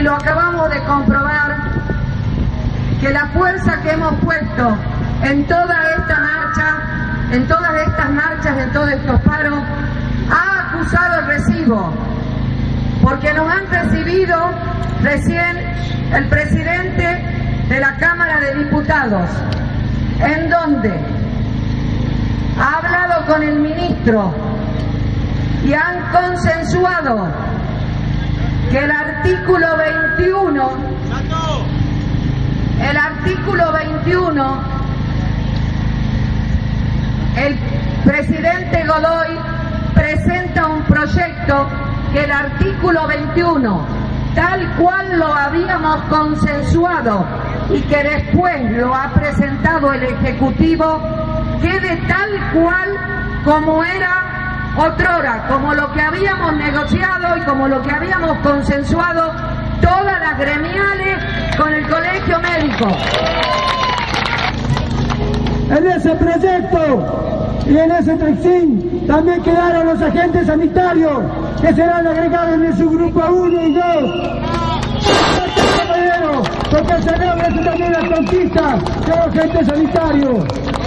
lo acabamos de comprobar, que la fuerza que hemos puesto en toda esta marcha, en todas estas marchas, en todos estos paros, ha acusado el recibo, porque nos han recibido recién el presidente de la Cámara de Diputados, en donde ha hablado con el ministro y han consensuado que el artículo 21, el presidente Godoy presenta un proyecto que el artículo 21, tal cual lo habíamos consensuado y que después lo ha presentado el Ejecutivo, quede tal cual como era otrora, como lo que habíamos negociado y como lo que habíamos consensuado todas las gremiales con el Colegio Médico. En ese proyecto y en ese TREXIN también quedaron los agentes sanitarios que serán agregados en su grupo 1 y 2. Porque el Senado es también la conquista de los agentes sanitarios.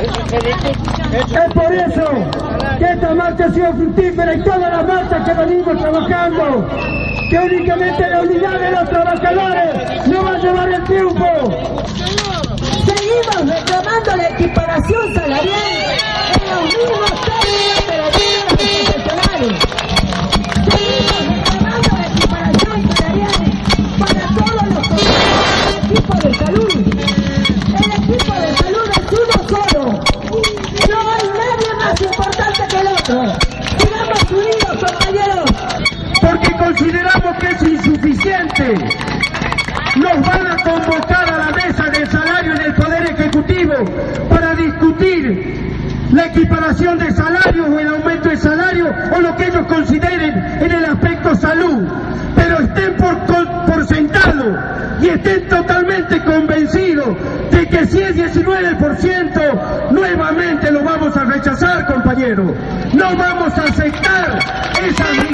Es por eso que esta marcha ha sido fructífera y todas las marchas que venimos trabajando, que únicamente la unidad de los trabajadores no va a llevar el triunfo. Seguimos reclamando la equiparación salarial en los mismos términos de los profesionales. Seguimos reclamando la equiparación salarial para todos los compañeros del equipo de salud. El equipo de salud es uno solo. No hay nadie más importante que el otro. Sigamos unidos, compañeros. Porque consideramos que es insuficiente. Nos van a convocar a la mesa del salario en el Poder Ejecutivo para discutir la equiparación de salarios o el aumento de salario o lo que ellos consideren en el aspecto salud. Pero estén por sentado y estén totalmente convencidos de que si es 19%, nuevamente lo vamos a rechazar, compañeros. No vamos a aceptar esas